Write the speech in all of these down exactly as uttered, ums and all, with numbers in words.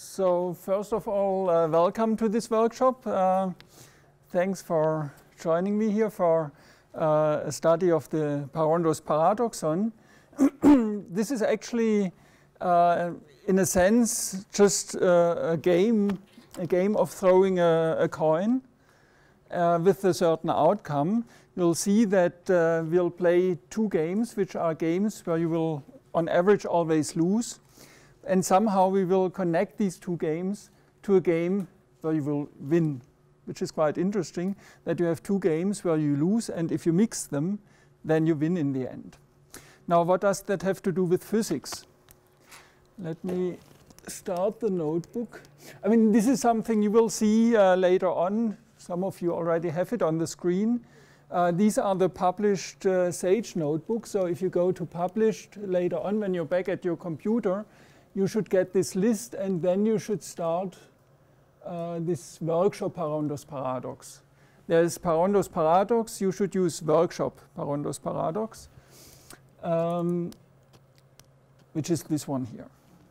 So first of all, uh, welcome to this workshop. Uh, thanks for joining me here for uh, a study of the Parondos paradoxon. This is actually, uh, in a sense, just uh, a game, a game of throwing a, a coin uh, with a certain outcome. You'll see that uh, we'll play two games, which are games where you will, on average, always lose. And somehow we will connect these two games to a game where you will win, which is quite interesting, that you have two games where you lose, and if you mix them, then you win in the end. Now, what does that have to do with physics? Let me start the notebook. I mean, this is something you will see uh, later on. Some of you already have it on the screen. Uh, these are the published uh, SAGE notebooks. So if you go to published later on, when you're back at your computer, you should get this list, and then you should start uh, this workshop Parondos paradox. There is Parondos paradox. You should use workshop Parondos paradox, um, which is this one here.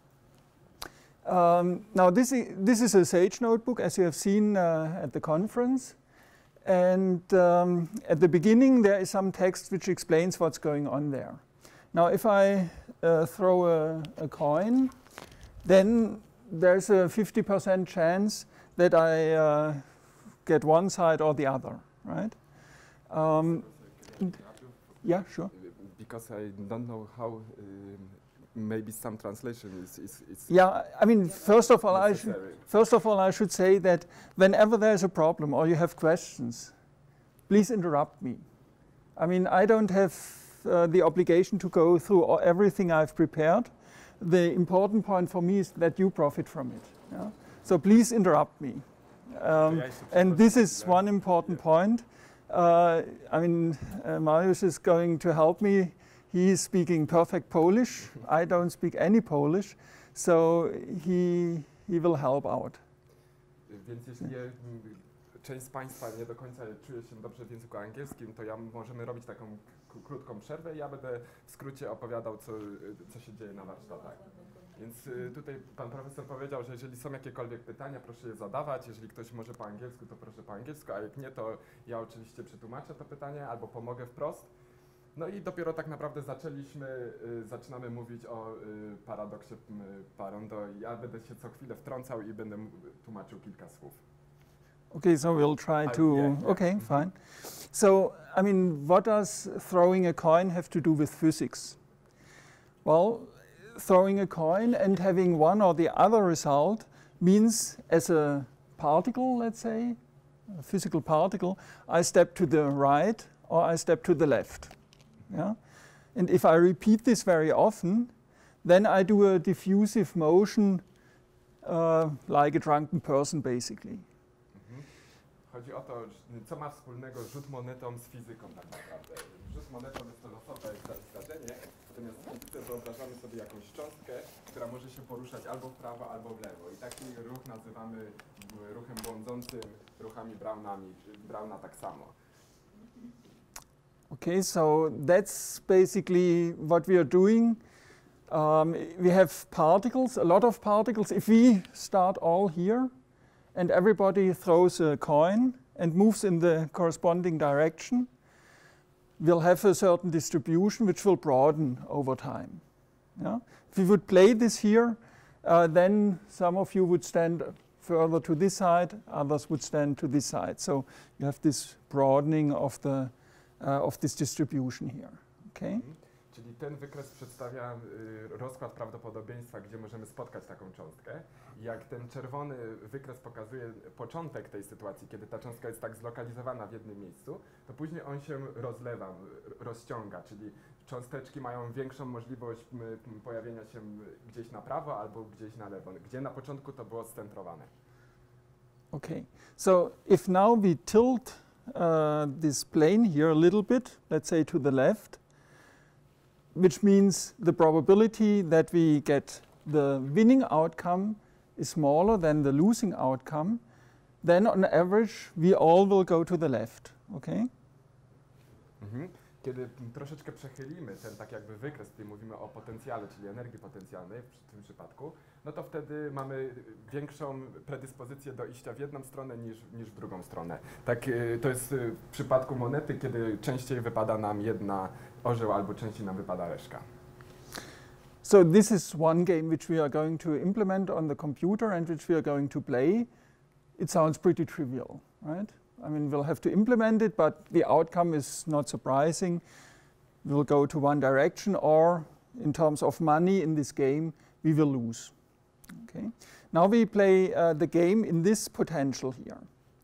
Um, now, this is, this is a SAGE notebook, as you have seen uh, at the conference. And um, at the beginning, there is some text which explains what's going on there. Now, if I uh, throw a, a coin, then there's a fifty percent chance that I uh, get one side or the other, right? Um, yeah, sure. Because I don't know how, uh, maybe some translation is, is, is yeah, I mean, first of all, I should, first of all, I should say that whenever there's a problem or you have questions, please interrupt me. I mean, I don't have Uh, the obligation to go through all, everything I've prepared. The important point for me is that you profit from it. Yeah? So please interrupt me. Um, and this is one important point. Uh, I mean, uh, Mariusz is going to help me. He is speaking perfect Polish. I don't speak any Polish, so he, he will help out. Więc jeśli część z Państwa nie do końca czuje się dobrze w języku angielskim, to ja możemy robić taką krótką przerwę i ja będę w skrócie opowiadał, co, co się dzieje na warsztatach. Więc y, tutaj Pan Profesor powiedział, że jeżeli są jakiekolwiek pytania, proszę je zadawać. Jeżeli ktoś może po angielsku, to proszę po angielsku, a jak nie, to ja oczywiście przetłumaczę to pytanie albo pomogę wprost. No i dopiero tak naprawdę zaczęliśmy, y, zaczynamy mówić o y, paradoksie y, Paronda. Ja będę się co chwilę wtrącał i będę tłumaczył kilka słów. Okay, so we'll try to, I, yeah, yeah. okay, fine. So, I mean, what does throwing a coin have to do with physics? Well, throwing a coin and having one or the other result means, as a particle, let's say, a physical particle, I step to the right or I step to the left. Yeah? And if I repeat this very often, then I do a diffusive motion uh, like a drunken person, basically. Chodzi o to, co ma wspólnego rzut monetą z fizyką tak naprawdę. Rzut monetą jest to losowe zdarzenie, natomiast w fizyce wyobrażamy sobie jakąś cząstkę, która może się poruszać albo w prawo, albo w lewo. I taki ruch nazywamy ruchem błądzącym, ruchami Brownami, Browna tak samo. Okay, so that's basically what we are doing. Um, we have particles, a lot of particles. If we start all here, and everybody throws a coin and moves in the corresponding direction, we'll have a certain distribution which will broaden over time. Yeah? If we would play this here, uh, then some of you would stand further to this side, others would stand to this side. So you have this broadening of, the, uh, of this distribution here. Okay? Mm-hmm. Czyli ten wykres przedstawia y, rozkład prawdopodobieństwa, gdzie możemy spotkać taką cząstkę. I jak ten czerwony wykres pokazuje początek tej sytuacji, kiedy ta cząstka jest tak zlokalizowana w jednym miejscu, to później on się rozlewa, rozciąga, czyli cząsteczki mają większą możliwość m, m, pojawienia się gdzieś na prawo albo gdzieś na lewo, gdzie na początku to było scentrowane. Okay, so if now we tilt uh, this plane here a little bit, let's say to the left, which means the probability that we get the winning outcome is smaller than the losing outcome, then on average we all will go to the left, okay? Mhm. Kiedy troszeczkę przechylimy ten tak jakby wykres, tutaj mówimy o potencjale, czyli energii potencjalnej w tym przypadku, no to wtedy mamy większą predyspozycję do iścia w jedną stronę niż, niż w drugą stronę. Tak, to jest w przypadku monety, kiedy częściej wypada nam jedna orzeł albo częściej nam wypada reszka. So this is one game which we are going to implement on the computer and which we are going to play. It sounds pretty trivial, right? I mean, we'll have to implement it, but the outcome is not surprising. We'll go to one direction, or in terms of money in this game, we will lose. Okay. Now we play uh, the game in this potential here.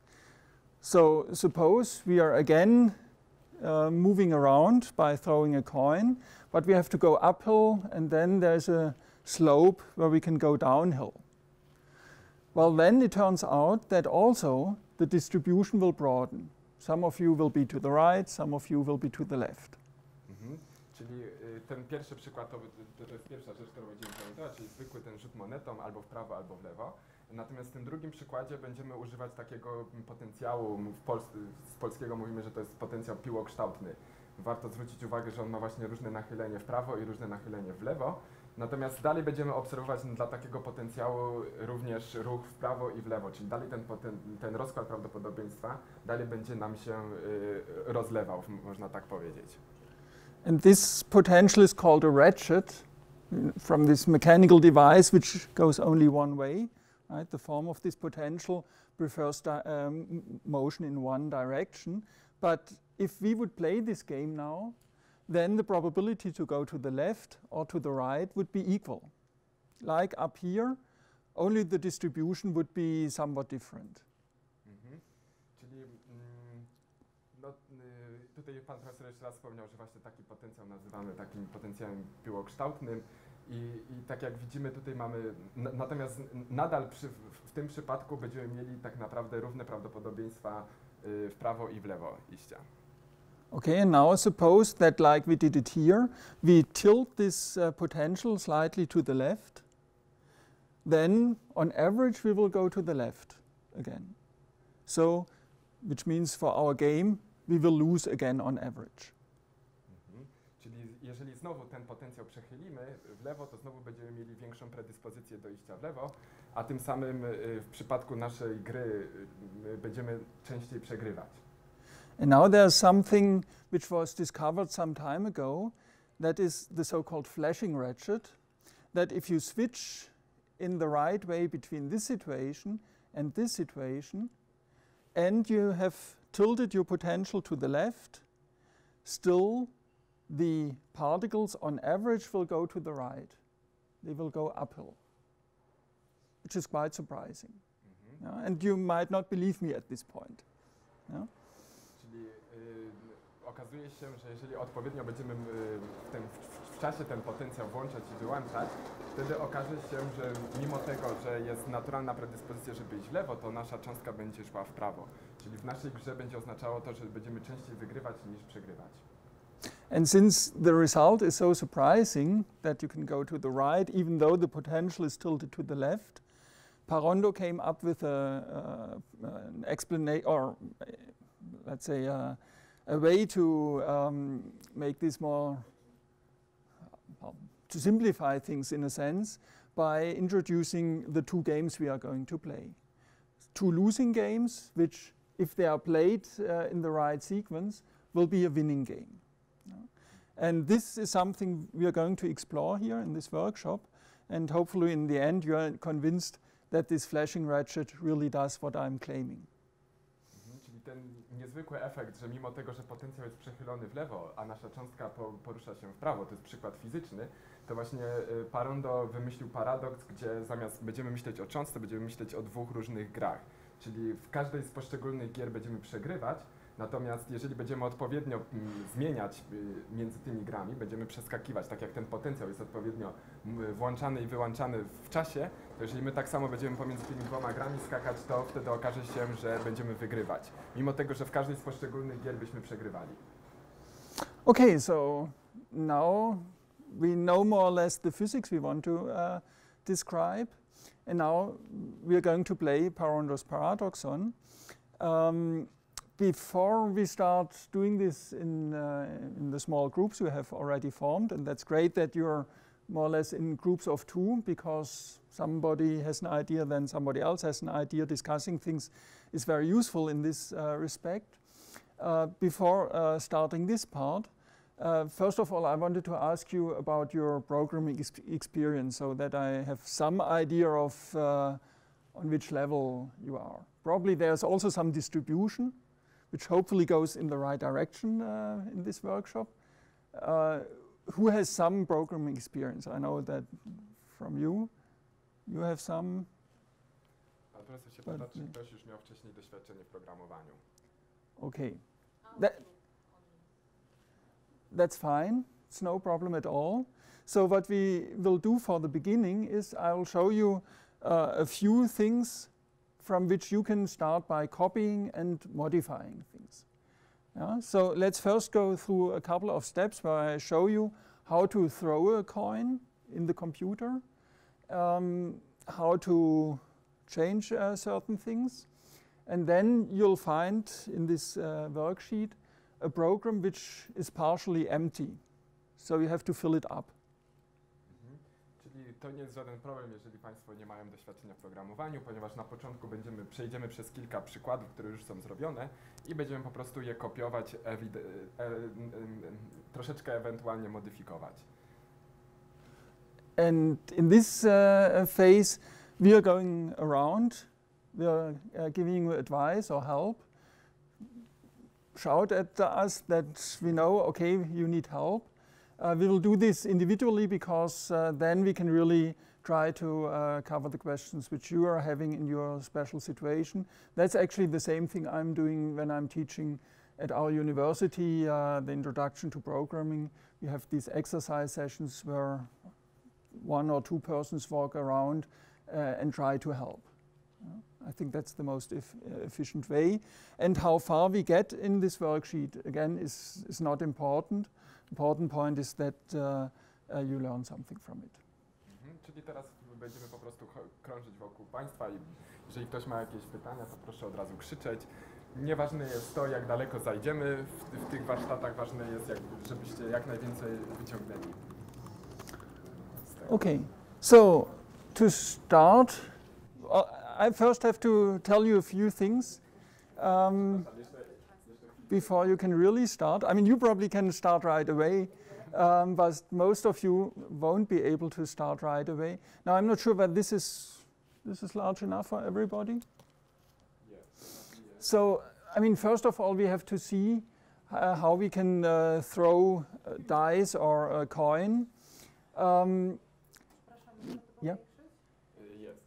So suppose we are again uh, moving around by throwing a coin, but we have to go uphill, and then there's a slope where we can go downhill. Well, then it turns out that also the distribution will broaden. Some of you will be to the right, some of you will be to the left. Mhm. Czyli y, ten pierwszy przykład to, to, to jest pierwsza rzecz, którą będziemy pamiętać, czyli zwykły ten rzut monetą albo w prawo, albo w lewo. Natomiast w tym drugim przykładzie będziemy używać takiego potencjału, w Pols z polskiego mówimy, że to jest potencjał piłokształtny. Warto zwrócić uwagę, że on ma właśnie różne nachylenie w prawo i różne nachylenie w lewo. Natomiast dalej będziemy obserwować dla takiego potencjału również ruch w prawo i w lewo, czyli dalej ten, poten, ten rozkład prawdopodobieństwa dalej będzie nam się y, rozlewał, można tak powiedzieć. And this potential is called a ratchet from this mechanical device which goes only one way. Right? The form of this potential prefers um, motion in one direction. But if we would play this game now, then the probability to go to the left or to the right would be equal. Like up here, only the distribution would be somewhat different. Mhm. Czyli mm, no, y, tutaj pan profesor jeszcze raz wspomniał, że właśnie taki potencjał nazywamy takim potencjałem piłokształtnym i, i tak jak widzimy tutaj mamy, n natomiast nadal przy, w, w tym przypadku będziemy mieli tak naprawdę równe prawdopodobieństwa y, w prawo i w lewo iścia. Okay, and now suppose that like we did it here, we tilt this uh, potential slightly to the left, then on average we will go to the left again. So, which means for our game, we will lose again on average. Mhm. Czyli jeżeli znowu ten potencjał przechylimy w lewo, to znowu będziemy mieli większą predyspozycję do iścia w lewo, a tym samym y, w przypadku naszej gry y, będziemy częściej przegrywać. And now there's something which was discovered some time ago, that is the so-called flashing ratchet, that if you switch in the right way between this situation and this situation, and you have tilted your potential to the left, still the particles on average will go to the right. They will go uphill, which is quite surprising. Mm-hmm. Yeah? And you might not believe me at this point. Yeah? Czyli y, okazuje się, że jeżeli odpowiednio będziemy y, w, tym, w, w czasie ten potencjał włączać i wyłączać, wtedy okaże się, że mimo tego, że jest naturalna predyspozycja, żeby iść w lewo, to nasza cząstka będzie szła w prawo. Czyli w naszej grze będzie oznaczało to, że będziemy częściej wygrywać niż przegrywać. And since the result is so surprising that you can go to the right, even though the potential is tilted to the left, Parondo came up with a, uh, an explanation, or uh, let's say uh, a way to um, make this more, uh, to simplify things in a sense, by introducing the two games we are going to play. Two losing games, which if they are played uh, in the right sequence, will be a winning game. And this is something we are going to explore here in this workshop, and hopefully in the end you are convinced that this flashing ratchet really does what I'm claiming. Mhm, czyli ten niezwykły efekt, że mimo tego, że potencjał jest przechylony w lewo, a nasza cząstka po, porusza się w prawo, to jest przykład fizyczny, to właśnie y, Parondo wymyślił paradoks, gdzie zamiast będziemy myśleć o cząstce, będziemy myśleć o dwóch różnych grach. Czyli w każdej z poszczególnych gier będziemy przegrywać, natomiast jeżeli będziemy odpowiednio mm, zmieniać y, między tymi grami, będziemy przeskakiwać, tak jak ten potencjał jest odpowiednio m, włączany i wyłączany w czasie, to jeżeli my tak samo będziemy pomiędzy tymi dwoma grami skakać, to wtedy okaże się, że będziemy wygrywać. Mimo tego, że w każdej z poszczególnych gier byśmy przegrywali. Okay, so now we know more or less the physics we want to uh, describe. And now we are going to play Parondo's paradoxon. Um, before we start doing this in, uh, in the small groups you have already formed, and that's great that you're more or less in groups of two, because somebody has an idea, then somebody else has an idea. Discussing things is very useful in this uh, respect. Uh, before uh, starting this part, uh, first of all, I wanted to ask you about your programming ex experience, so that I have some idea of uh, on which level you are. Probably there's also some distribution, which hopefully goes in the right direction uh, in this workshop. Uh, who has some programming experience? I know that from you, you have some. Pan profesor się pyta, czy ktoś już miał wcześniej doświadczenie w programowaniu. Okay. That, that's fine. It's no problem at all. So what we will do for the beginning is I will show you uh, a few things from which you can start by copying and modifying things. Yeah? So let's first go through a couple of steps where I show you how to throw a coin in the computer, um, how to change uh, certain things, and then you'll find in this uh, worksheet a program which is partially empty. So you have to fill it up. Mhm. Czyli to nie jest żaden problem, jeżeli Państwo nie mają doświadczenia w programowaniu, ponieważ na początku będziemy, przejdziemy przez kilka przykładów, które już są zrobione i będziemy po prostu je kopiować, e, e, e, troszeczkę ewentualnie modyfikować. And in this uh, phase we are going around, we are uh, giving you advice or help. Shout at us that we know, okay, you need help. Uh, we will do this individually, because uh, then we can really try to uh, cover the questions which you are having in your special situation. That's actually the same thing I'm doing when I'm teaching at our university, uh, the introduction to programming. We have these exercise sessions where one or two persons walk around uh, and try to help. I think that's the most ef efficient way. And how far we get in this worksheet, again, is, is not important. Important point is that uh, uh, you learn something from it. Mhm. Czyli teraz będziemy po prostu krążyć wokół Państwa i jeżeli ktoś ma jakieś pytania, to proszę od razu krzyczeć. Nieważne jest to, jak daleko zajdziemy w, w tych warsztatach, ważne jest, jak, żebyście jak najwięcej wyciągnęli. Okay, so to start, I first have to tell you a few things um, before you can really start. I mean, you probably can start right away, um, but most of you won't be able to start right away. Now, I'm not sure whether this is this is large enough for everybody. So, I mean, first of all, we have to see uh, how we can uh, throw uh, dice or a coin. Um, yeah. Yes.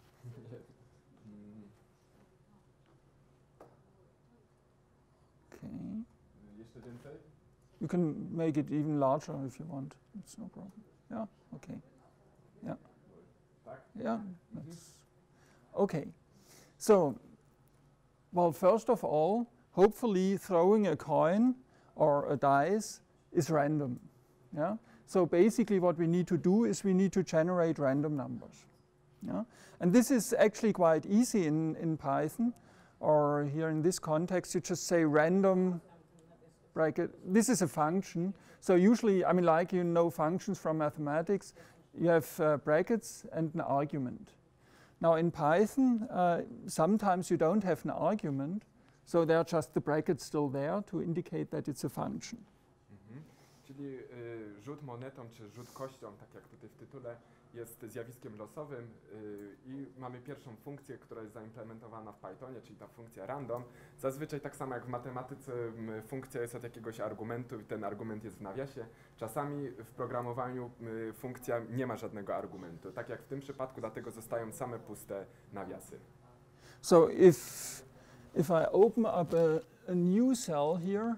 Okay. Jeszcze więcej? You can make it even larger if you want. It's no problem. Yeah. Okay. Yeah. Tak? Yeah. That's okay. So, well, first of all, hopefully throwing a coin or a dice is random. Yeah. So basically what we need to do is we need to generate random numbers. Yeah? And this is actually quite easy in, in Python, or here in this context, you just say random bracket. This is a function. So usually, I mean, like you know functions from mathematics, you have uh, brackets and an argument. Now in Python, uh, sometimes you don't have an argument, so there are just the brackets still there to indicate that it's a function. Czyli y, rzut monetą czy rzut kością, tak jak tutaj w tytule, jest zjawiskiem losowym y, i mamy pierwszą funkcję, która jest zaimplementowana w Pythonie, czyli ta funkcja random. Zazwyczaj tak samo jak w matematyce m, funkcja jest od jakiegoś argumentu i ten argument jest w nawiasie. Czasami w programowaniu y, funkcja nie ma żadnego argumentu. Tak jak w tym przypadku, dlatego zostają same puste nawiasy. So if, if I open up a, a new cell here,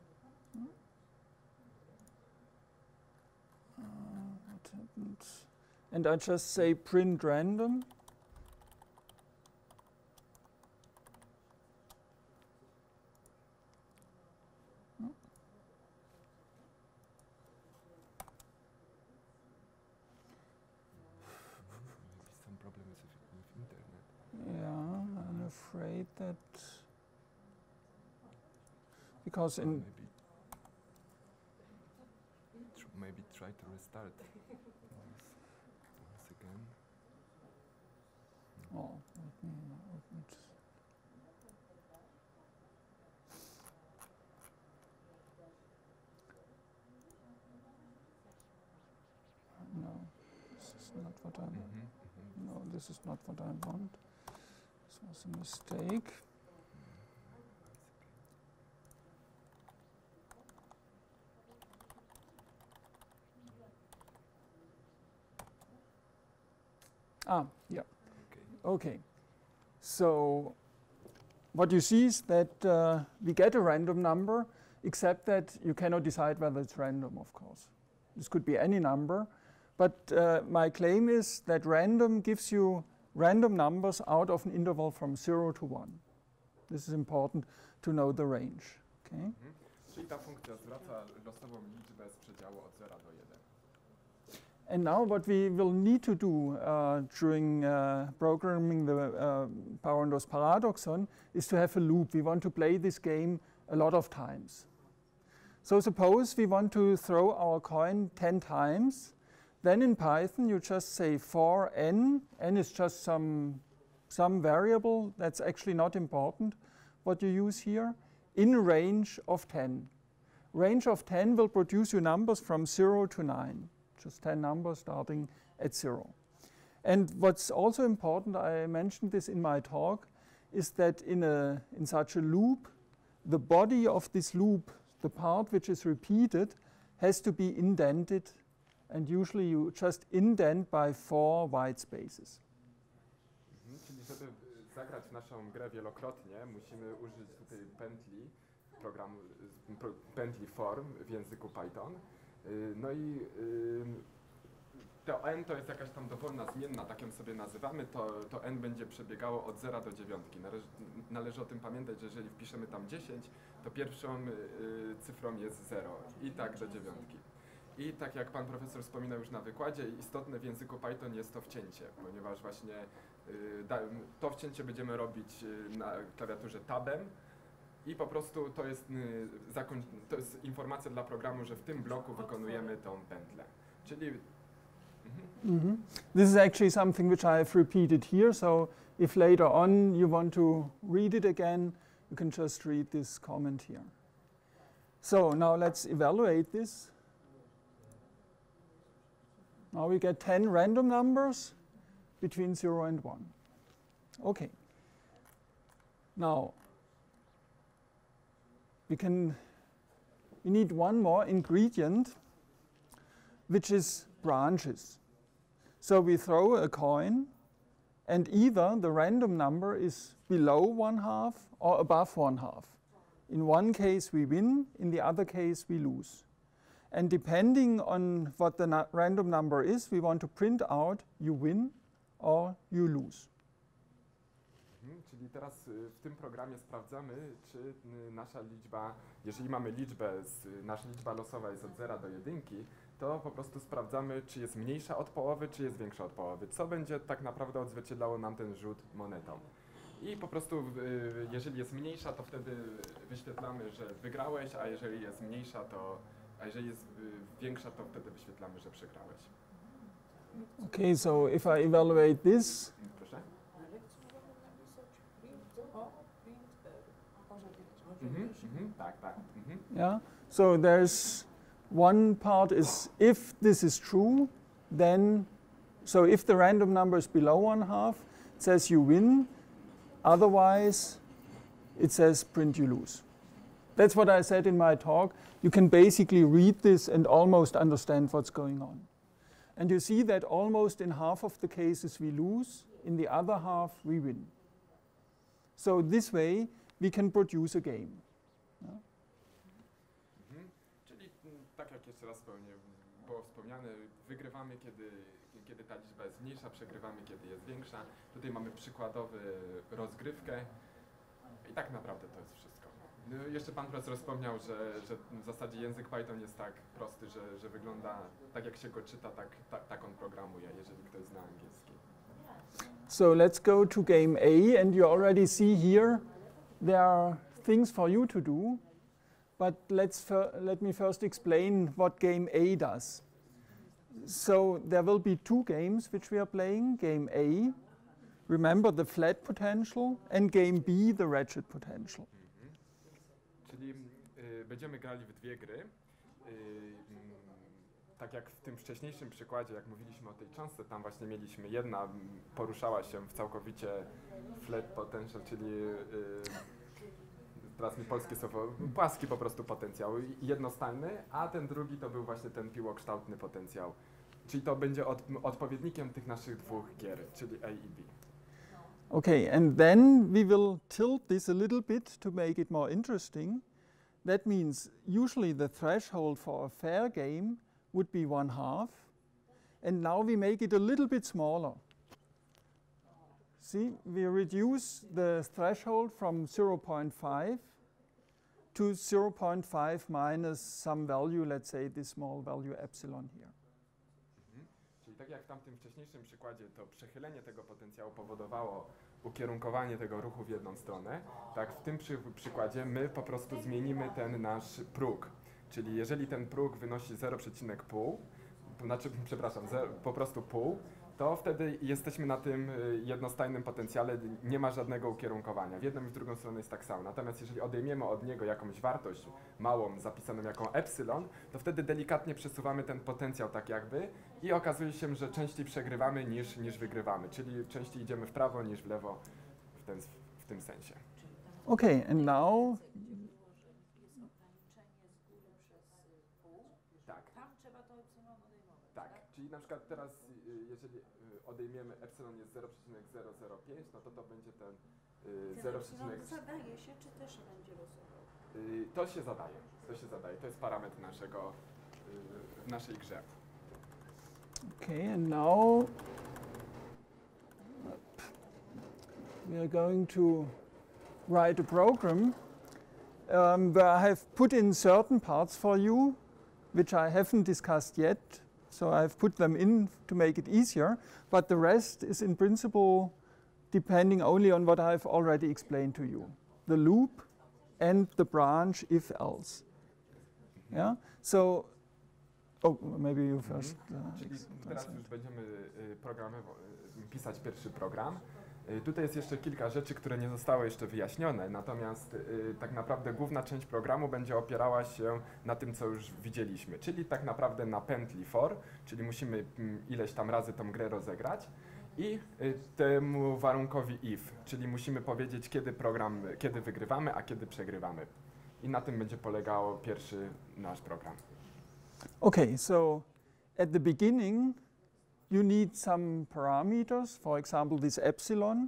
and I just say print random, Some problem with internet. yeah, I'm afraid that because in maybe, tr maybe try to restart once, once again. oh, let me, let me just no, this is not what I Mm-hmm, mm-hmm. no, this is not what I want. This was a mistake. Ah, yeah. Okay. Okay. So what you see is that uh, we get a random number, except that you cannot decide whether it's random, of course. This could be any number. But uh, my claim is that random gives you random numbers out of an interval from zero to one. This is important to know the range. Okay? Mhm. Czyli ta funkcja zwraca losową liczbę z przedziału od zera do jeden. And now what we will need to do uh, during uh, programming the uh, Parandos paradoxon is to have a loop. We want to play this game a lot of times. So suppose we want to throw our coin ten times. Then in Python you just say for n, n is just some, some variable that's actually not important what you use here, in range of ten. Range of ten will produce you numbers from zero to nine. Just ten numbers starting at zero. And what's also important, I mentioned this in my talk, is that in, a, in such a loop, the body of this loop, the part which is repeated, has to be indented, and usually you just indent by four white spaces. Mhm. Czyli żeby zagrać w naszą grę wielokrotnie, musimy użyć tutaj pętli, programu, pro, pętli form w języku Python. No i to n to jest jakaś tam dowolna zmienna, tak ją sobie nazywamy, to, to n będzie przebiegało od zera do dziewiątki. Należy, należy o tym pamiętać, że jeżeli wpiszemy tam dziesięć, to pierwszą y, cyfrą jest zero i tak do dziewiątki. I tak jak pan profesor wspominał już na wykładzie, istotne w języku Python jest to wcięcie, ponieważ właśnie y, da, to wcięcie będziemy robić y, na klawiaturze tabem. I po prostu to jest, y, to jest informacja dla programu, że w tym bloku wykonujemy tą pętlę. Czyli... Mhm. Mm-hmm. This is actually something which I have repeated here, so if later on you want to read it again, you can just read this comment here. So now let's evaluate this. Now we get ten random numbers between zero and one. Okay. Now, we can, we need one more ingredient, which is branches. So we throw a coin, and either the random number is below one half or above one half. In one case we win, in the other case we lose. And depending on what the na- random number is, we want to print out you win or you lose. Mhm, czyli teraz w tym programie sprawdzamy, czy nasza liczba, jeżeli mamy liczbę, z, nasza liczba losowa jest od zera do jedynki, to po prostu sprawdzamy, czy jest mniejsza od połowy, czy jest większa od połowy, co będzie tak naprawdę odzwierciedlało nam ten rzut monetą. I po prostu, jeżeli jest mniejsza, to wtedy wyświetlamy, że wygrałeś, a jeżeli jest mniejsza, to, a jeżeli jest większa, to wtedy wyświetlamy, że przegrałeś. Okay, so if I evaluate this, Proszę? Mhm, mhm, tak, tak. Mhm. yeah. So there's one part is if this is true, then so if the random number is below one half, it says you win. Otherwise, it says print you lose. That's what I said in my talk. You can basically read this and almost understand what's going on. And you see that almost in half of the cases we lose, in the other half we win. So this way we can produce a game. Yeah? Mhm. Czyli tak jak jeszcze raz wspomnę, było wspomniane, wygrywamy kiedy, kiedy ta liczba jest mniejsza, przegrywamy kiedy jest większa. Tutaj mamy przykładowy rozgrywkę i tak naprawdę to jest wszystko. No, jeszcze pan profesor wspomniał, że, że w zasadzie język Python jest tak prosty, że, że wygląda tak jak się go czyta, tak, tak, tak on programuje, jeżeli ktoś zna angielski. So let's go to game A, and you already see here there are things for you to do. but let's let me first explain what game A does. So there will be two games which we are playing. Game A, remember the flat potential, and game B, the ratchet potential. Mhm. Czyli y, będziemy grali w dwie gry. Y, mm, tak jak w tym wcześniejszym przykładzie, jak mówiliśmy o tej cząstce, tam właśnie mieliśmy jedna m, poruszała się w całkowicie flat potential, czyli y, teraz mi polskie słowo, płaski po prostu potencjał, jednostajny, a ten drugi to był właśnie ten piłokształtny potencjał. Czyli to będzie od, odpowiednikiem tych naszych dwóch gier, czyli A i B. Okay, and then we will tilt this a little bit to make it more interesting. That means usually the threshold for a fair game would be one half, and now we make it a little bit smaller. See, we reduce the threshold from zero point five to zero point five minus some value, let's say this small value epsilon here. Mhm. Czyli tak jak w tamtym wcześniejszym przykładzie, to przechylenie tego potencjału powodowało ukierunkowanie tego ruchu w jedną stronę, tak w tym przy, przykładzie my po prostu zmienimy ten nasz próg. Czyli jeżeli ten próg wynosi zero przecinek pięć, znaczy, przepraszam, zero, po prostu pół, to wtedy jesteśmy na tym y, jednostajnym potencjale, nie ma żadnego ukierunkowania. W jedną i w drugą stronę jest tak samo. Natomiast jeżeli odejmiemy od niego jakąś wartość małą, zapisaną jako epsilon, to wtedy delikatnie przesuwamy ten potencjał tak jakby i okazuje się, że częściej przegrywamy niż, niż wygrywamy. Czyli częściej idziemy w prawo niż w lewo w, ten, w tym sensie. Okay, and now Tak. Tak, czyli na przykład teraz, y, jeżeli y, odejmiemy epsilon jest zero przecinek zero zero pięć, no to to będzie ten y, zero przecinek... Zadaje się, czy też będzie losował? Y, to się zadaje, to się zadaje, to jest parametr naszego, y, w naszej grze. okay, and now we are going to write a program um, where I have put in certain parts for you, which I haven't discussed yet. So I've put them in to make it easier, but the rest is in principle depending only on what I've already explained to you. The loop and the branch if else. Yeah? So, oh, maybe you first. Uh, Czyli ex- teraz translate. już będziemy y, programowo- y, pisać pierwszy program. Y, Tutaj jest jeszcze kilka rzeczy, które nie zostały jeszcze wyjaśnione, natomiast y, tak naprawdę główna część programu będzie opierała się na tym, co już widzieliśmy, czyli tak naprawdę na pętli for, czyli musimy mm, ileś tam razy tą grę rozegrać i y, temu warunkowi if, czyli musimy powiedzieć, kiedy program, kiedy wygrywamy, a kiedy przegrywamy. I na tym będzie polegał pierwszy nasz program. Okay, so at the beginning, you need some parameters, for example, this epsilon,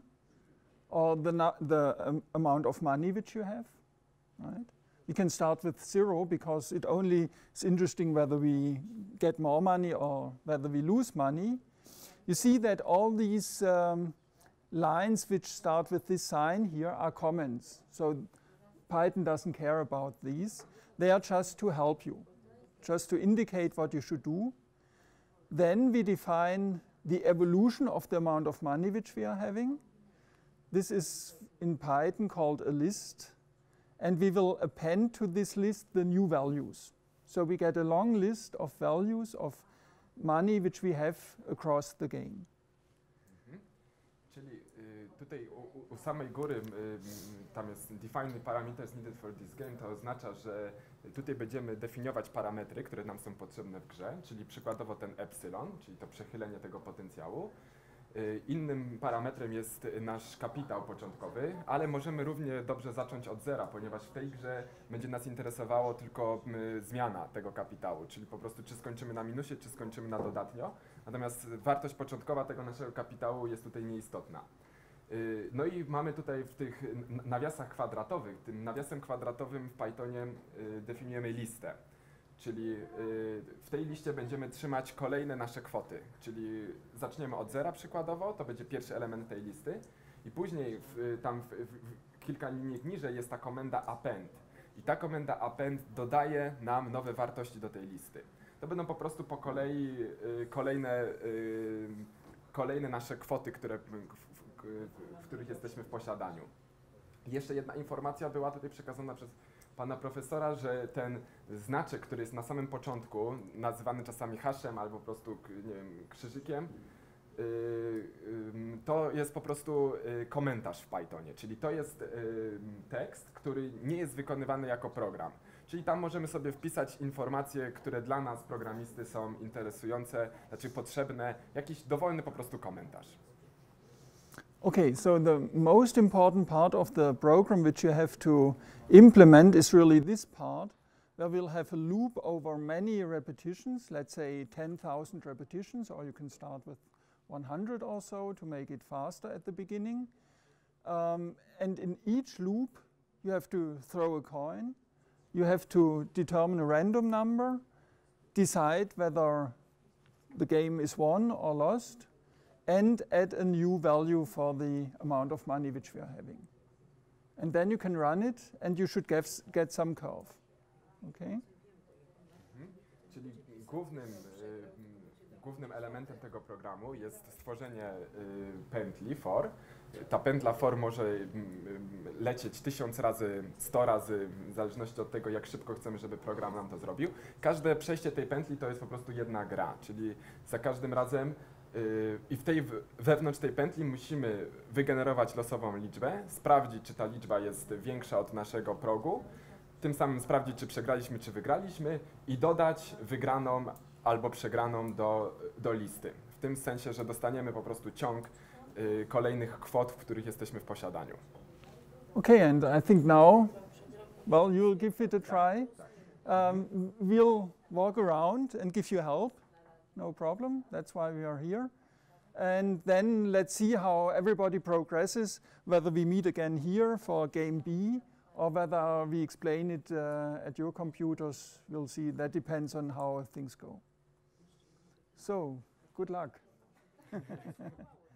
or the, nu- the um, amount of money which you have, right? You can start with zero because it only is interesting whether we get more money or whether we lose money. You see that all these um, lines which start with this sign here are comments. So Python doesn't care about these. They are just to help you, just to indicate what you should do. Then we define the evolution of the amount of money which we are having. This is in Python called a list. And we will append to this list the new values. So we get a long list of values of money which we have across the game. Mhm. Czyli y, tutaj u, u- u samej góry y, m, tam jest define parameters needed for this game, to oznacza, że tutaj będziemy definiować parametry, które nam są potrzebne w grze, czyli przykładowo ten epsilon, czyli to przechylenie tego potencjału. Y, Innym parametrem jest nasz kapitał początkowy, ale możemy równie dobrze zacząć od zera, ponieważ w tej grze będzie nas interesowało tylko y, zmiana tego kapitału, czyli po prostu czy skończymy na minusie, czy skończymy na dodatnio. Natomiast wartość początkowa tego naszego kapitału jest tutaj nieistotna. Y, No i mamy tutaj w tych n- nawiasach kwadratowych, tym nawiasem kwadratowym w Pythonie y, definiujemy listę. Czyli y, w tej liście będziemy trzymać kolejne nasze kwoty, czyli zaczniemy od zera przykładowo, to będzie pierwszy element tej listy i później w, tam w, w, w kilka linijek niżej jest ta komenda append i ta komenda append dodaje nam nowe wartości do tej listy. To będą po prostu po kolei y, kolejne, y, kolejne nasze kwoty, które, w, w, w, w których jesteśmy w posiadaniu. I jeszcze jedna informacja była tutaj przekazana przez pana profesora, że ten znaczek, który jest na samym początku, nazywany czasami hashem albo po prostu nie wiem, krzyżykiem, yy, yy, to jest po prostu yy, komentarz w Pythonie, czyli to jest yy, tekst, który nie jest wykonywany jako program. Czyli tam możemy sobie wpisać informacje, które dla nas, programisty, są interesujące, znaczy potrzebne, jakiś dowolny po prostu komentarz. Okay, so the most important part of the program which you have to implement is really this part, where we'll have a loop over many repetitions, let's say ten thousand repetitions, or you can start with one hundred or so to make it faster at the beginning. Um, and in each loop, you have to throw a coin. You have to determine a random number, decide whether the game is won or lost, and add a new value for the amount of money which we are having. And then you can run it, and you should get, get some curve. Okay? Mhm. Czyli głównym, y, głównym elementem tego programu jest stworzenie y, pętli for. Ta pętla for może y, y, lecieć tysiąc razy, sto razy, w zależności od tego, jak szybko chcemy, żeby program nam to zrobił. Każde przejście tej pętli to jest po prostu jedna gra, czyli za każdym razem i w tej, wewnątrz tej pętli musimy wygenerować losową liczbę, sprawdzić, czy ta liczba jest większa od naszego progu, tym samym sprawdzić, czy przegraliśmy, czy wygraliśmy i dodać wygraną albo przegraną do, do listy. W tym sensie, że dostaniemy po prostu ciąg y, kolejnych kwot, w których jesteśmy w posiadaniu. Okay, and I think now, well, you'll give it a try. Um, we'll walk around and give you help. No problem, that's why we are here. And then let's see how everybody progresses, whether we meet again here for game B, or whether we explain it uh, at your computers. We'll see, that depends on how things go. So, good luck.